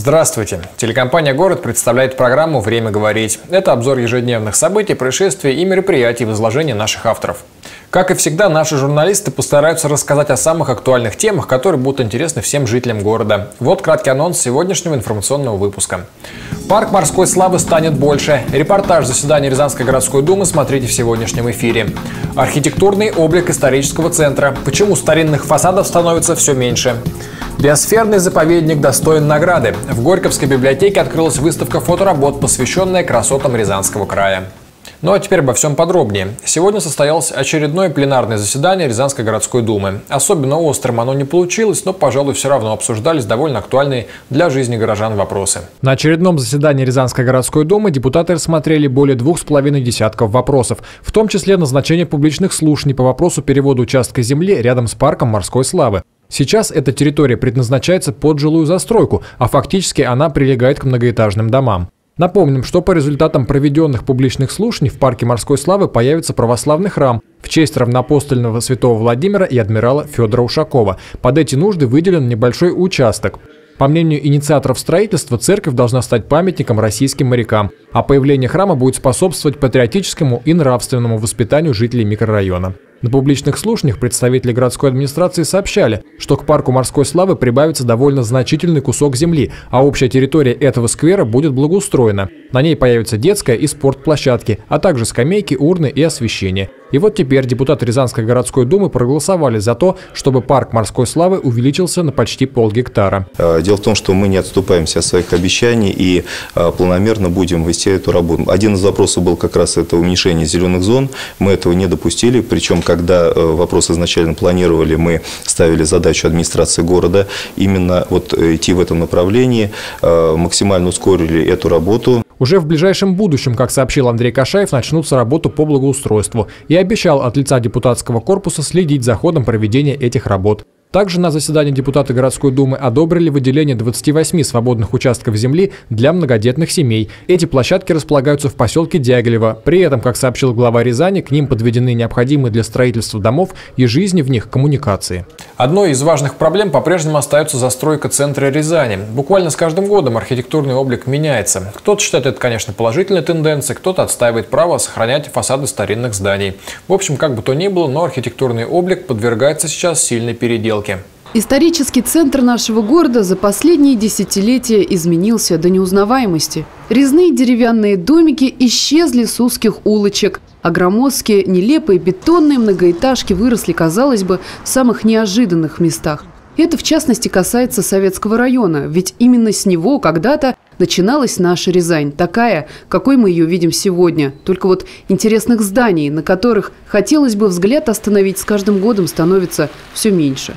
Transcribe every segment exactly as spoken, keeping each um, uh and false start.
Здравствуйте! Телекомпания «Город» представляет программу «Время говорить». Это обзор ежедневных событий, происшествий и мероприятий в изложении наших авторов. Как и всегда, наши журналисты постараются рассказать о самых актуальных темах, которые будут интересны всем жителям города. Вот краткий анонс сегодняшнего информационного выпуска. Парк морской славы станет больше. Репортаж заседания Рязанской городской думы смотрите в сегодняшнем эфире. Архитектурный облик исторического центра. Почему старинных фасадов становится все меньше? Биосферный заповедник достоин награды. В Горьковской библиотеке открылась выставка фоторабот, посвященная красотам Рязанского края. Ну а теперь обо всем подробнее. Сегодня состоялось очередное пленарное заседание Рязанской городской думы. Особенно острым оно не получилось, но, пожалуй, все равно обсуждались довольно актуальные для жизни горожан вопросы. На очередном заседании Рязанской городской думы депутаты рассмотрели более двух с половиной десятков вопросов, в том числе назначение публичных слушаний по вопросу перевода участка земли рядом с парком морской славы. Сейчас эта территория предназначается под жилую застройку, а фактически она прилегает к многоэтажным домам. Напомним, что по результатам проведенных публичных слушаний в парке морской славы появится православный храм в честь равноапостольного святого Владимира и адмирала Федора Ушакова. Под эти нужды выделен небольшой участок. По мнению инициаторов строительства, церковь должна стать памятником российским морякам, а появление храма будет способствовать патриотическому и нравственному воспитанию жителей микрорайона. На публичных слушаниях представители городской администрации сообщали, что к парку морской славы прибавится довольно значительный кусок земли, а общая территория этого сквера будет благоустроена. На ней появятся детская и спортплощадки, а также скамейки, урны и освещение. И вот теперь депутаты Рязанской городской думы проголосовали за то, чтобы парк морской славы увеличился на почти полгектара. Дело в том, что мы не отступаемся от своих обещаний и планомерно будем вести эту работу. Один из вопросов был как раз это уменьшение зеленых зон. Мы этого не допустили, причем когда вопрос изначально планировали, мы ставили задачу администрации города именно вот идти в этом направлении, максимально ускорили эту работу. Уже в ближайшем будущем, как сообщил Андрей Кашаев, начнутся работы по благоустройству и обещал от лица депутатского корпуса следить за ходом проведения этих работ. Также на заседании депутаты городской думы одобрили выделение двадцати восьми свободных участков земли для многодетных семей. Эти площадки располагаются в поселке Дягилево. При этом, как сообщил глава Рязани, к ним подведены необходимые для строительства домов и жизни в них коммуникации. Одной из важных проблем по-прежнему остается застройка центра Рязани. Буквально с каждым годом архитектурный облик меняется. Кто-то считает это, конечно, положительной тенденцией, кто-то отстаивает право сохранять фасады старинных зданий. В общем, как бы то ни было, но архитектурный облик подвергается сейчас сильной переделке. Исторический центр нашего города за последние десятилетия изменился до неузнаваемости. Резные деревянные домики исчезли с узких улочек, а громоздкие, нелепые бетонные многоэтажки выросли, казалось бы, в самых неожиданных местах. Это, в частности, касается Советского района, ведь именно с него когда-то начиналась наша Рязань, такая, какой мы ее видим сегодня. Только вот интересных зданий, на которых хотелось бы взгляд остановить, с каждым годом становится все меньше.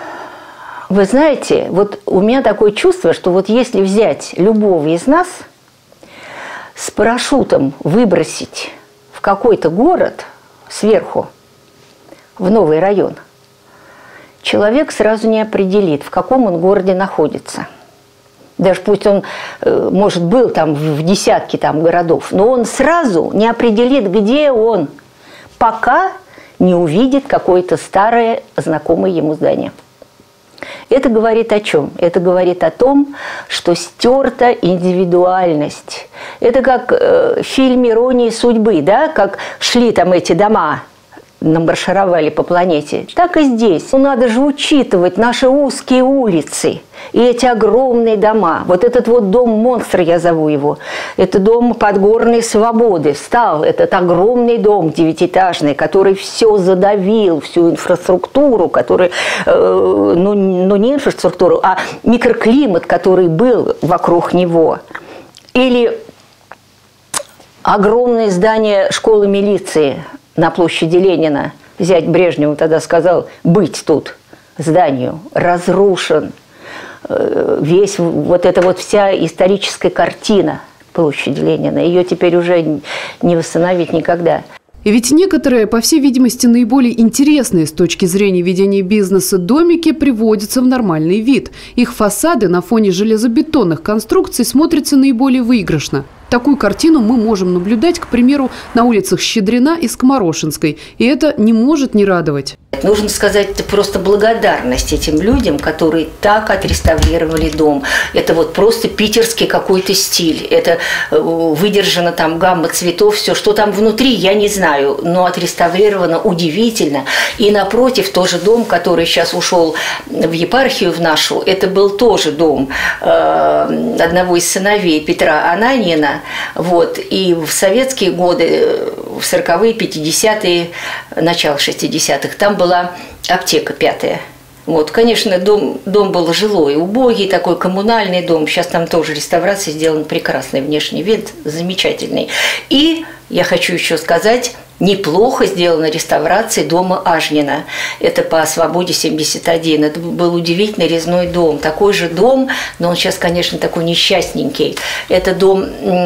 Вы знаете, вот у меня такое чувство, что вот если взять любого из нас, с парашютом выбросить в какой-то город сверху, в новый район, человек сразу не определит, в каком он городе находится. Даже пусть он, может, был там в десятке там городов, но он сразу не определит, где он, пока не увидит какое-то старое, знакомое ему здание. Это говорит о чем? Это говорит о том, что стерта индивидуальность. Это как э, в фильме «Ирония судьбы», да? Как шли там эти дома, намаршировали по планете. Так и здесь. Ну, надо же учитывать наши узкие улицы и эти огромные дома. Вот этот вот дом-монстр, я зову его, это дом Подгорной Свободы. Встал этот огромный дом девятиэтажный, который все задавил, всю инфраструктуру, который, э, ну, ну не инфраструктуру, а микроклимат, который был вокруг него. Или огромное здание школы милиции на площади Ленина. Зять Брежнева тогда сказал быть тут зданию. Разрушен. Весь вот эта вот вся историческая картина площади Ленина. Ее теперь уже не восстановить никогда. И ведь некоторые, по всей видимости, наиболее интересные с точки зрения ведения бизнеса домики приводятся в нормальный вид. Их фасады на фоне железобетонных конструкций смотрятся наиболее выигрышно. Такую картину мы можем наблюдать, к примеру, на улицах Щедрина и Скоморошинской. И это не может не радовать. Нужно сказать просто благодарность этим людям, которые так отреставрировали дом. Это вот просто питерский какой-то стиль. Это выдержана там гамма цветов, все, что там внутри, я не знаю, но отреставрировано удивительно. И напротив тоже дом, который сейчас ушел в епархию в нашу, это был тоже дом э, одного из сыновей Петра Ананьина. Вот. И в советские годы, в сороковые, пятидесятые, начало шестидесятых, там была аптека пятая. Вот, конечно, дом, дом был жилой, убогий, такой коммунальный дом. Сейчас там тоже реставрация, сделан прекрасный внешний вид, замечательный. И я хочу еще сказать, неплохо сделана реставрация дома Ажнина. Это по Свободе семьдесят один. Это был удивительный резной дом. Такой же дом, но он сейчас, конечно, такой несчастненький. Это дом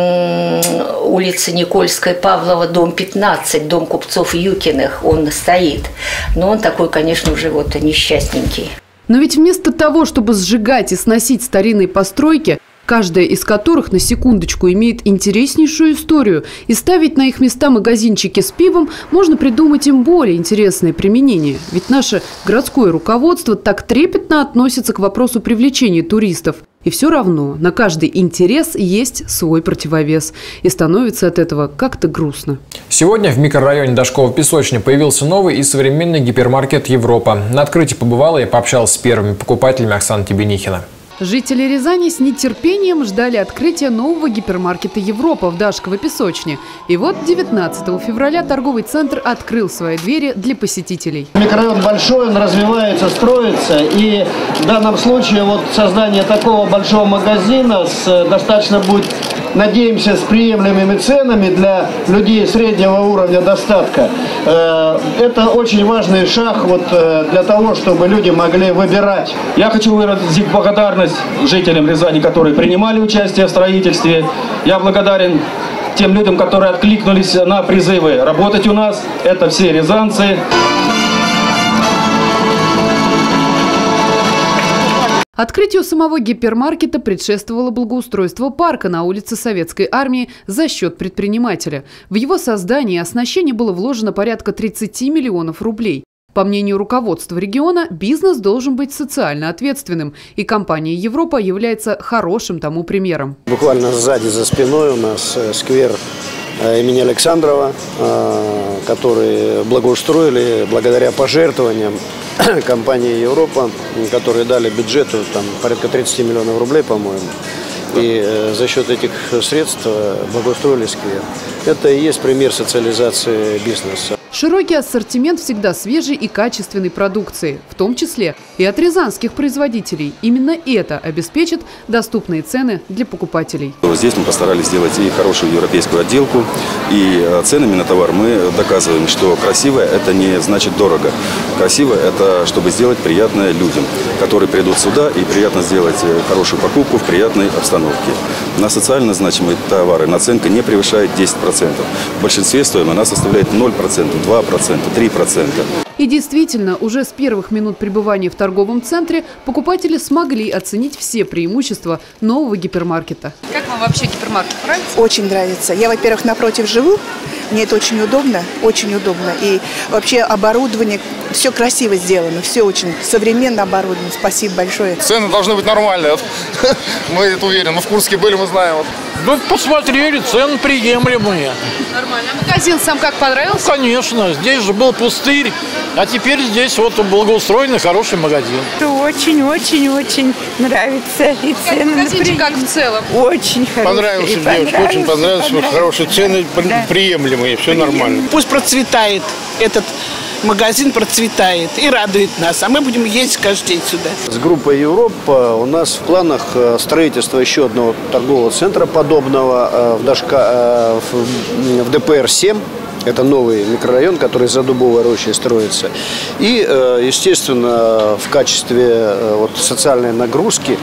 улица Никольская, Павлова, дом пятнадцать, дом купцов Юкиных. Он стоит. Но он такой, конечно, уже вот несчастненький. Но ведь вместо того, чтобы сжигать и сносить старинные постройки, каждая из которых, на секундочку, имеет интереснейшую историю, и ставить на их места магазинчики с пивом, можно придумать им более интересное применение. Ведь наше городское руководство так трепетно относится к вопросу привлечения туристов. И все равно на каждый интерес есть свой противовес. И становится от этого как-то грустно. Сегодня в микрорайоне Дашкова-Песочня появился новый и современный гипермаркет «Европа». На открытии побывала и пообщалась с первыми покупателями Оксана Тебенихина. Жители Рязани с нетерпением ждали открытия нового гипермаркета «Европа» в Дашково-Песочне. И вот девятнадцатого февраля торговый центр открыл свои двери для посетителей. Микрорайон большой, он развивается, строится. И в данном случае вот создание такого большого магазина с достаточно будет, надеемся, с приемлемыми ценами для людей среднего уровня достатка. Это очень важный шаг вот для того, чтобы люди могли выбирать. Я хочу выразить благодарность жителям Рязани, которые принимали участие в строительстве. Я благодарен тем людям, которые откликнулись на призывы работать у нас. Это все рязанцы. Открытию самого гипермаркета предшествовало благоустройство парка на улице Советской Армии за счет предпринимателя. В его создание и оснащение было вложено порядка тридцати миллионов рублей. По мнению руководства региона, бизнес должен быть социально ответственным, и компания «Европа» является хорошим тому примером. Буквально сзади, за спиной у нас сквер имени Александрова, который благоустроили благодаря пожертвованиям компании «Европа», которые дали бюджету там, порядка тридцати миллионов рублей, по-моему. И за счет этих средств благоустроили сквер. Это и есть пример социализации бизнеса. Широкий ассортимент всегда свежей и качественной продукции, в том числе и от рязанских производителей. Именно это обеспечит доступные цены для покупателей. Здесь мы постарались сделать и хорошую европейскую отделку, и ценами на товар мы доказываем, что красиво – это не значит дорого. Красиво – это чтобы сделать приятное людям, которые придут сюда, и приятно сделать хорошую покупку в приятной обстановке. На социально значимые товары наценка не превышает десять процентов. В большинстве стоимость она составляет ноль процентов, два процента, три процента. И действительно, уже с первых минут пребывания в торговом центре покупатели смогли оценить все преимущества нового гипермаркета. Как вам вообще гипермаркет? Нравится? Очень нравится. Я, во-первых, напротив живу. Мне это очень удобно, очень удобно. И вообще оборудование, все красиво сделано, все очень современно оборудовано. Спасибо большое. Цены должны быть нормальные. Мы это уверены. Мы в Курске были, мы знаем. Ну, посмотрели, цены приемлемые. Нормально. А магазин сам как, понравился? Ну, конечно. Здесь же был пустырь, а теперь здесь вот благоустроенный хороший магазин. Очень-очень-очень нравится. И цены магазинчик как в целом? Очень хороший. Понравился, девочка, очень понравился. Да. Хорошие цены, да. Приемлемые, все нормально. Пусть процветает этот магазин, процветает и радует нас, а мы будем ездить каждый день сюда. С группой «Европа» у нас в планах строительство еще одного торгового центра подобного в, Дашка, в Дэ Пэ Эр семь. Это новый микрорайон, который за Дубовой рощей строится. И, естественно, в качестве вот, социальной нагрузки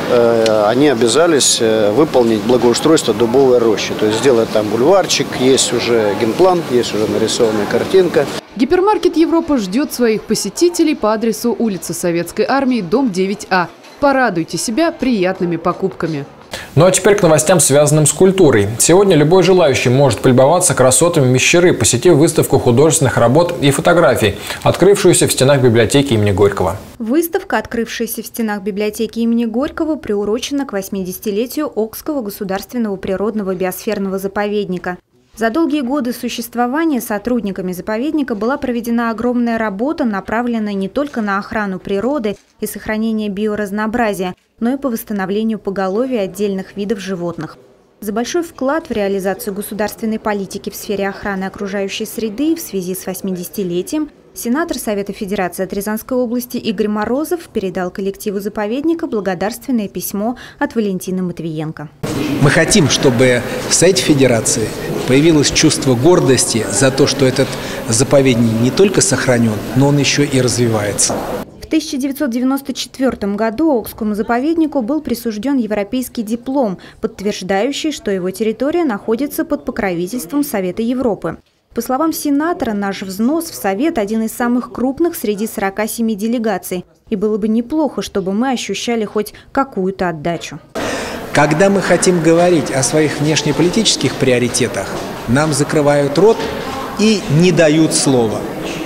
они обязались выполнить благоустройство Дубовой рощи. То есть сделать там бульварчик, есть уже генплан, есть уже нарисованная картинка. Гипермаркет «Европа» ждет своих посетителей по адресу улица Советской Армии, дом девять А. Порадуйте себя приятными покупками. Ну а теперь к новостям, связанным с культурой. Сегодня любой желающий может полюбоваться красотами Мещеры, посетив выставку художественных работ и фотографий, открывшуюся в стенах библиотеки имени Горького. Выставка, открывшаяся в стенах библиотеки имени Горького, приурочена к восьмидесятилетию Окского государственного природного биосферного заповедника. За долгие годы существования сотрудниками заповедника была проведена огромная работа, направленная не только на охрану природы и сохранение биоразнообразия, но и по восстановлению поголовья отдельных видов животных. За большой вклад в реализацию государственной политики в сфере охраны окружающей среды в связи с восьмидесятилетием сенатор Совета Федерации от Рязанской области Игорь Морозов передал коллективу заповедника благодарственное письмо от Валентины Матвиенко. Мы хотим, чтобы в Совете Федерации появилось чувство гордости за то, что этот заповедник не только сохранен, но он еще и развивается. В тысяча девятьсот девяносто четвёртом году Окскому заповеднику был присужден европейский диплом, подтверждающий, что его территория находится под покровительством Совета Европы. По словам сенатора, наш взнос в Совет один из самых крупных среди сорока семи делегаций. И было бы неплохо, чтобы мы ощущали хоть какую-то отдачу. Когда мы хотим говорить о своих внешнеполитических приоритетах, нам закрывают рот и не дают слова.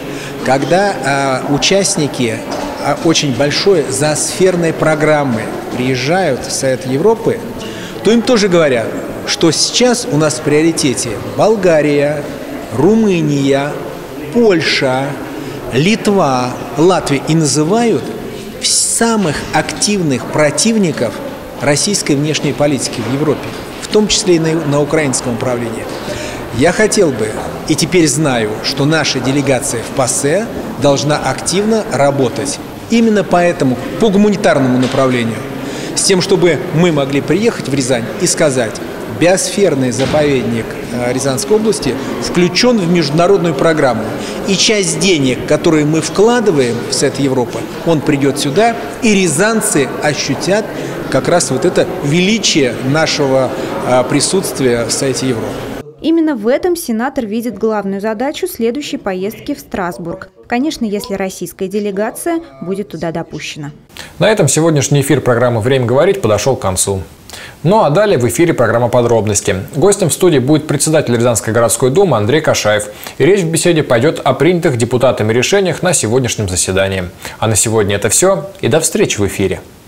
Когда э, участники э, очень большой зоосферной программы приезжают в Совет Европы, то им тоже говорят, что сейчас у нас в приоритете Болгария, Румыния, Польша, Литва, Латвия и называют самых активных противников российской внешней политики в Европе, в том числе и на, на украинском направлении. Я хотел бы, и теперь знаю, что наша делегация в ПАСЕ должна активно работать именно поэтому, по гуманитарному направлению, с тем, чтобы мы могли приехать в Рязань и сказать: биосферный заповедник Рязанской области включен в международную программу. И часть денег, которые мы вкладываем в Совет Европы, он придет сюда, и рязанцы ощутят как раз вот это величие нашего присутствия в Совете Европы. Именно в этом сенатор видит главную задачу следующей поездки в Страсбург. Конечно, если российская делегация будет туда допущена. На этом сегодняшний эфир программы «Время говорить» подошел к концу. Ну а далее в эфире программа «Подробности». Гостем в студии будет председатель Рязанской городской думы Андрей Кашаев. И речь в беседе пойдет о принятых депутатами решениях на сегодняшнем заседании. А на сегодня это все. И до встречи в эфире.